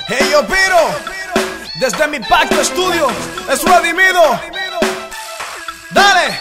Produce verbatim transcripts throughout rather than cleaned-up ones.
Hey yo Piro, desde mi pacto estudio, es redimido. Dale.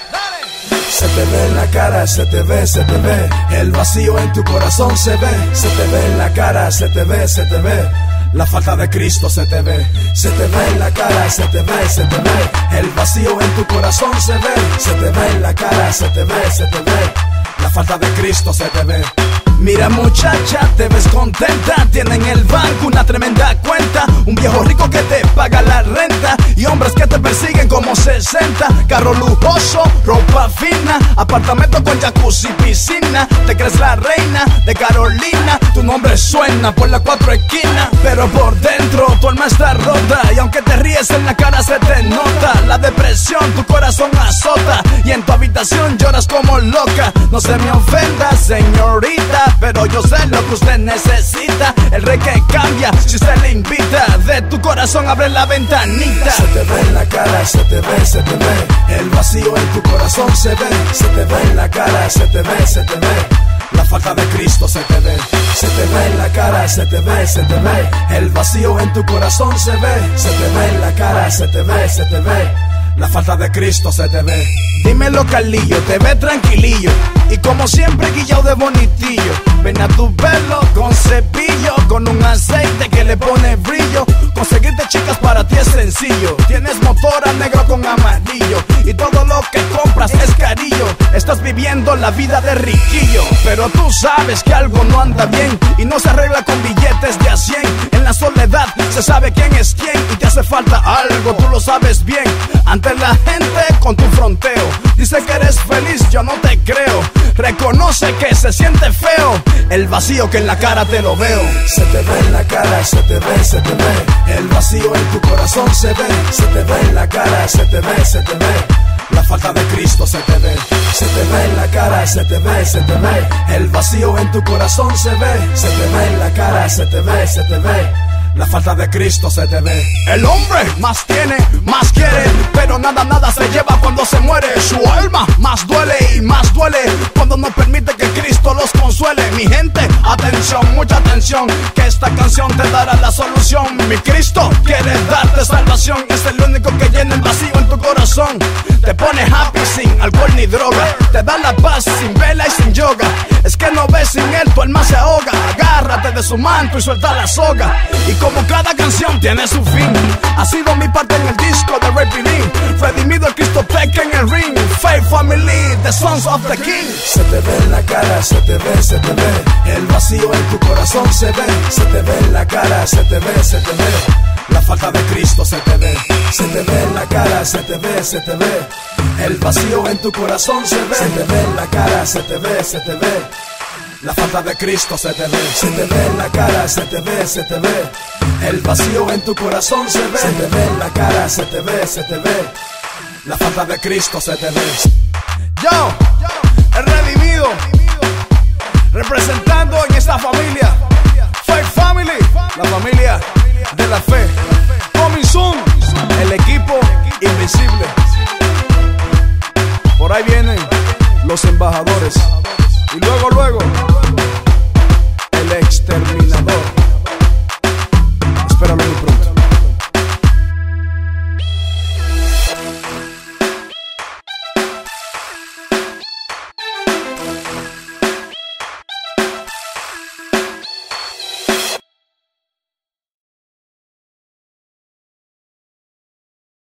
Se te ve en la cara, se te ve, se te ve. El vacío en tu corazón se ve. Se te ve en la cara, se te ve, se te ve. La falta de Cristo se te ve. Se te ve en la cara, se te ve, se te ve. El vacío en tu corazón se ve. Se te ve en la cara, se te ve, se te ve. La falta de Cristo se te ve. Mira muchacha, te ves contenta. Tiene en el banco una tremenda cuenta. Un viejo rico que te paga la renta. Y hombres que te persiguen como sesenta. Carro lujoso, ropa fina. Apartamento con jacuzzi, piscina. Te crees la reina de Carolina. Tu nombre suena por las cuatro esquinas. Pero por dentro tu alma está rota. Y aunque te ríes en la cara se te nota. La depresión tu corazón azota. Y en tu habitación lloras como loca. No se me ofenda señorita, pero yo sé lo que usted necesita. El rey que cambia si usted le invita. De tu corazón abre la ventanita. Se te ve en la cara, se te ve, se te ve. El vacío en tu corazón se ve. Se te ve en la cara, se te ve, se te ve. La falta de Cristo se te ve. Se te ve en la cara, se te ve, se te ve. El vacío en tu corazón se ve. Se te ve en la cara, se te ve, se te ve. La falta de Cristo se te ve. Dímelo Carlillo, te ve tranquilillo. Y como siempre guillao de bonitillo. Ven a tu pelo con cepillo, con un aceite que le pone brillo. Conseguirte chicas para ti es sencillo. Tienes motora negro con amarillo. Y todo lo que compras es carillo. Estás viviendo la vida de riquillo. Pero tú sabes que algo no anda bien. Y no se arregla con billetes de a cien. En la soledad se sabe quién es quién. Y te hace falta algo, tú lo sabes bien. Ante la gente con tu fronteo. Dice que eres feliz, yo no te creo. Reconoce que se siente feo. El vacío que en la cara te lo veo. Se te ve en la cara, se te ve, se te ve. El vacío en tu corazón se ve. Se te ve en la cara, se te ve, se te ve. La falta de Cristo se te ve. Se te ve en la cara, se te ve, se te ve. El vacío en tu corazón se ve. Se te ve en la cara, se te ve, se te ve. La falta de Cristo se te ve. El hombre más tiene, más quiere, pero nada, nada se lleva cuando se muere. Su alma más duele y más duele cuando no permite que Cristo los consuele. Mi gente, atención, mucha atención, que esta canción te dará la solución. Mi Cristo quiere darte salvación. Es el único que llena el vacío en tu corazón. Te pone happy sin alcohol ni droga. Te da la paz sin vela y sin yoga. Es que no ves sin él, tu alma se ahoga. Agárrate de su manto y suelta la soga. Y como cada canción tiene su fin, ha sido mi parte en el disco de Ray Pilín. Redimido el Cristo Peque en el ring. Faith Family, the Sons of the King. Se te ve en la cara, se te ve, se te ve. El vacío en tu corazón se ve. Se te ve en la cara, se te ve, se te ve. La falta de Cristo se te ve. Se te ve en la cara, se te ve, se te ve. El vacío en tu corazón se ve. Se te ve en la cara, se te ve, se te ve. La falta de Cristo se te ve. Se te ve en la cara, se te ve, se te ve. El vacío en tu corazón se ve. Se te ve en la cara, se te ve, se te ve. La falta de Cristo se te ve. Yo, el redimido, representando en esta familia.